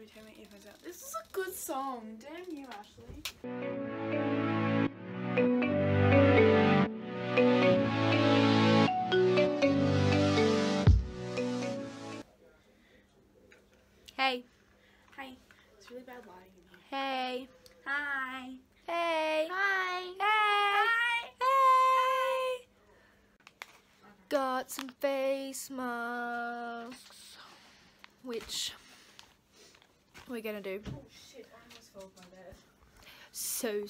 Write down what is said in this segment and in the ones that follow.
me take my earphones out. This is a good song. Damn you, Ashley. Hey. Hi. It's really bad lighting in here. Hey. Hi. Hey. Hi. Hey. Hi. Hey. Got some face masks, which we're gonna do. Oh shit, I almost fell off my bed. So.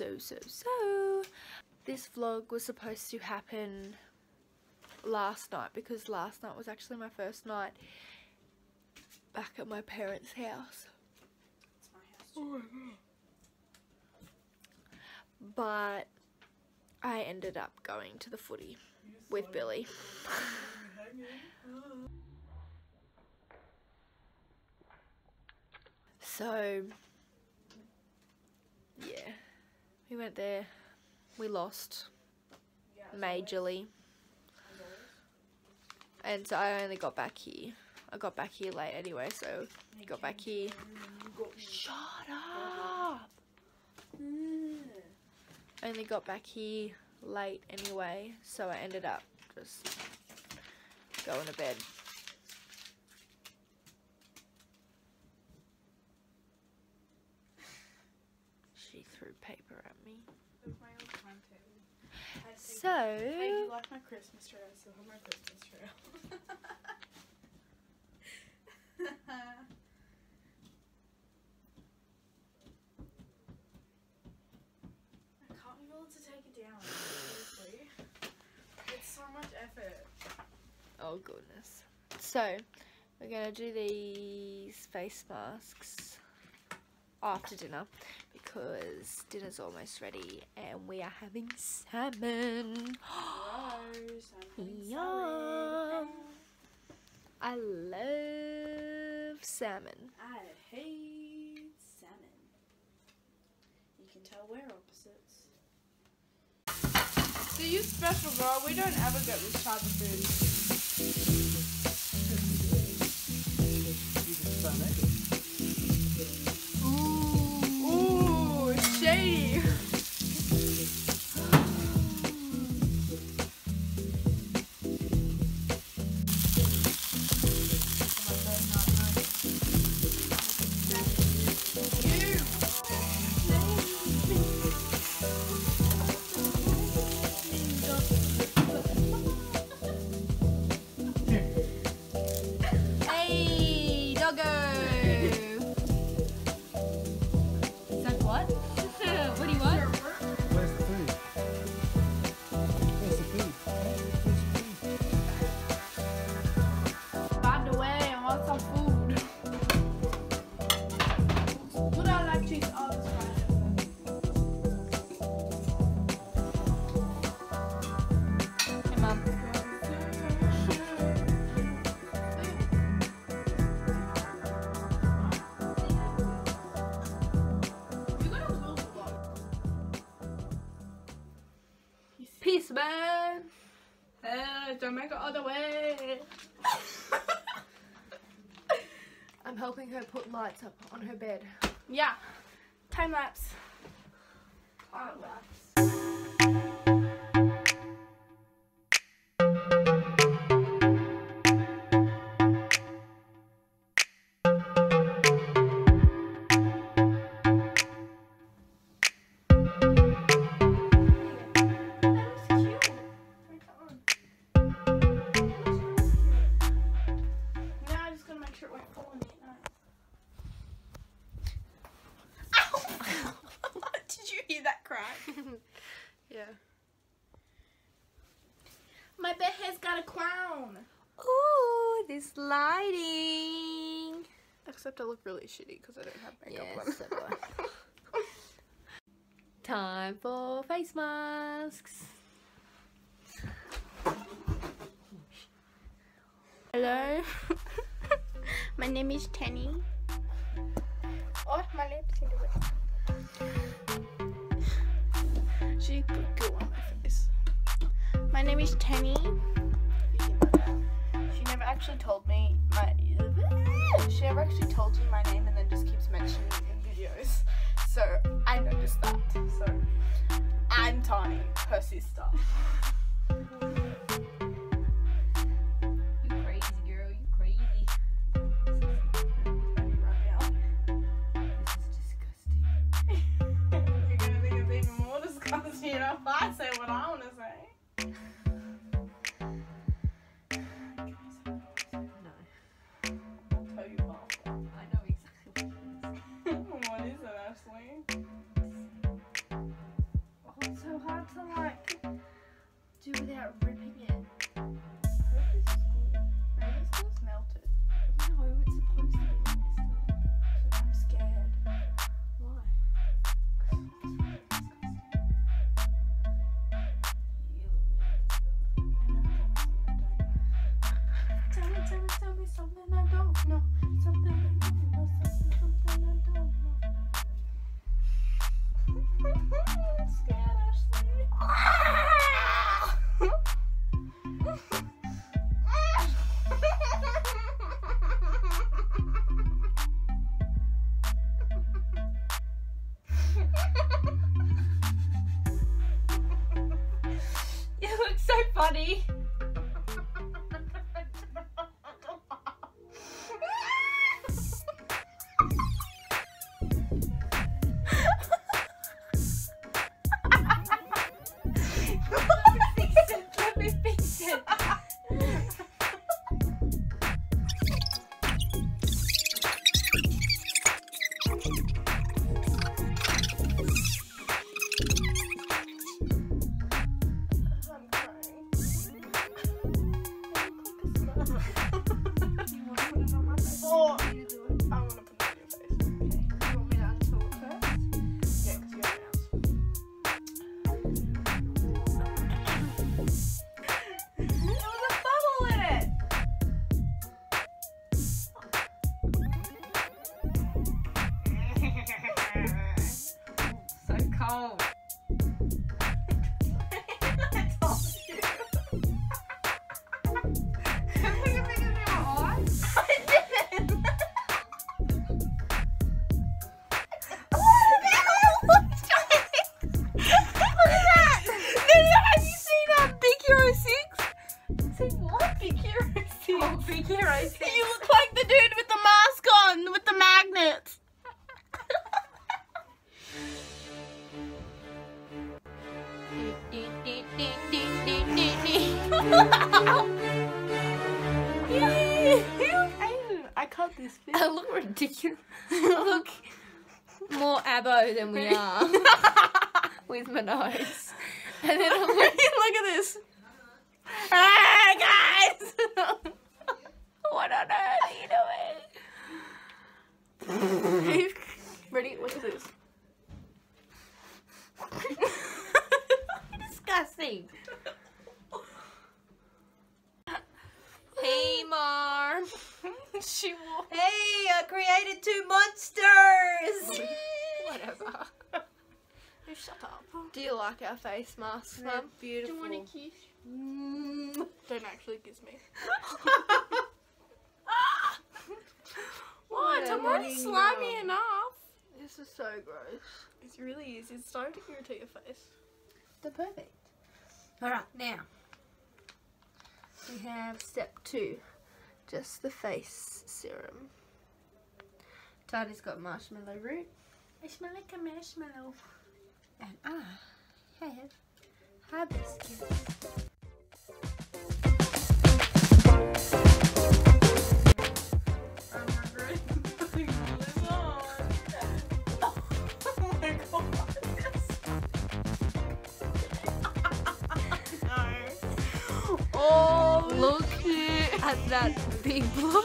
This vlog was supposed to happen last night because last night was actually my first night back at my parents' house. It's my house too. But I ended up going to the footy with Billy. So, yeah, we went there, we lost majorly, and so I only got back here. I got back here late anyway, so I got back here. Shut up! I only got back here late anyway, so I ended up just going to bed. She threw paper at me. That's my old timetable. So, Hey, do you like my Christmas tree? I still have my Christmas tree. I can't be bothered to take it down. Seriously. It's so much effort. oh goodness. So, we're going to do these face masks after dinner because dinner's almost ready and we are having salmon. Gross. Yum. I love salmon. I hate salmon. You can tell we're opposites. So you special girl, we don't ever get this type of food. Ooh, it's shady. Hey, doggo! Is that what? What do you want? Where's the food? Where's the food? By the way, I want some food. Would I like cheese? Oh, that's fine. Hey, Mum. Peace, man. Hey, don't make it all the way. I'm helping her put lights up on her bed. Yeah. Time lapse. Time lapse. Yeah. My bed has got a crown. Ooh, this lighting. Except I look really shitty because I don't have makeup on. Yes, so do I. Time for face masks. Hello. My name is Tenny. Oh, my lips into it. She put goo on my face. My name is Tenny. She never actually told me my. She never actually told you my name, and then friend just keeps mentioning it in videos. So I noticed that. So I'm Tani, her sister. You crazy girl, you crazy. This is disgusting. You're gonna think it's even more disgusting if I say what I want to say. No, I'll tell you after. I know exactly what What is it, Ashley? it is. Oh, it's so hard to like do without ripping it. I hope this is good. Maybe it's because it's melted. No, it's supposed to be like this though. I'm scared. Why? Tell me something I don't know. Something I don't know. Something I don't know. I'm scared, You look so funny. Let me fix it. I'm crying. Oh, I want to put it on your face. You want me to until it first? Yeah, because you have nails. There was a bubble in it. So cold. I told you. Can we get bigger than your eyes? I didn't. Look at that! Have you seen Big Hero 6? Seen what? Big Hero 6. Oh, Big Hero 6. You look like the dude with the mask on, with the magnets. I cut this bit. I look ridiculous. I look more abo than we are with my nose. And then I'm like, Look at this. Hey guys! what on earth are you doing? Ready? Look at this. Disgusting. Hey, Mar. She will. Hey, I created 2 monsters. Whatever. Shut up. Do you like our face masks, They're Mum? beautiful. Do you want a kiss? Don't actually kiss me. What? I'm already slimy enough. This is so gross. It really is. It's starting to irritate your face. They're perfect. Alright, now we have step 2. Just the face serum. Tani's got marshmallow root. I smell like a marshmallow. And I have hibiscus. I'm regretting putting this on. Oh my god. No. Oh, Look at that big blood.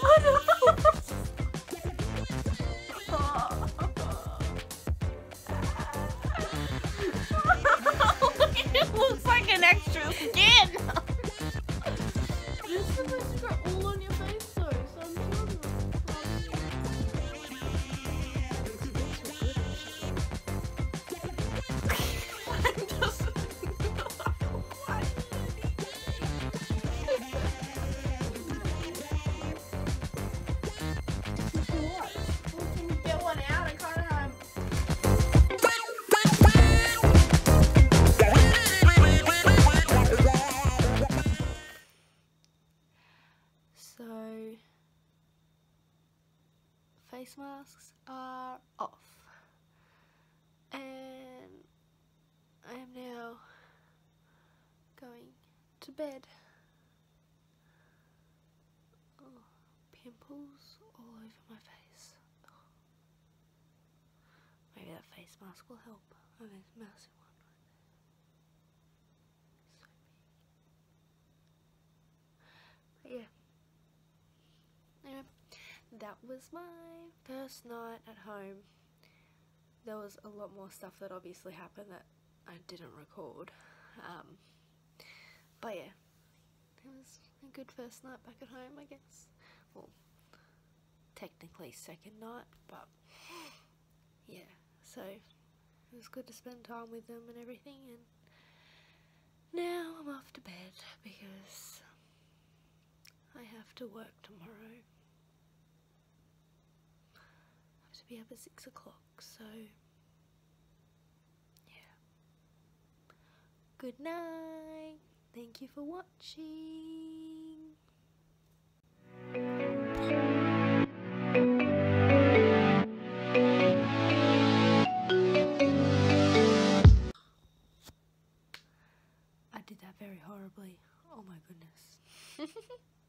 it looks like an extra skin. This is supposed to go all on your face though, so I'm sure face masks are off, and I am now going to bed. Oh, pimples all over my face. Oh. Maybe that face mask will help. Oh, there's a massive one right there. So big. But yeah. Anyway, that was my first night at home. There was a lot more stuff that obviously happened that I didn't record. But yeah, it was a good first night back at home, I guess. Well, technically second night, but yeah, so it was good to spend time with them and everything, and now I'm off to bed because I have to work tomorrow. I have to be up at 6 o'clock, so yeah. Good night. Thank you for watching. I did that very horribly. Oh my goodness.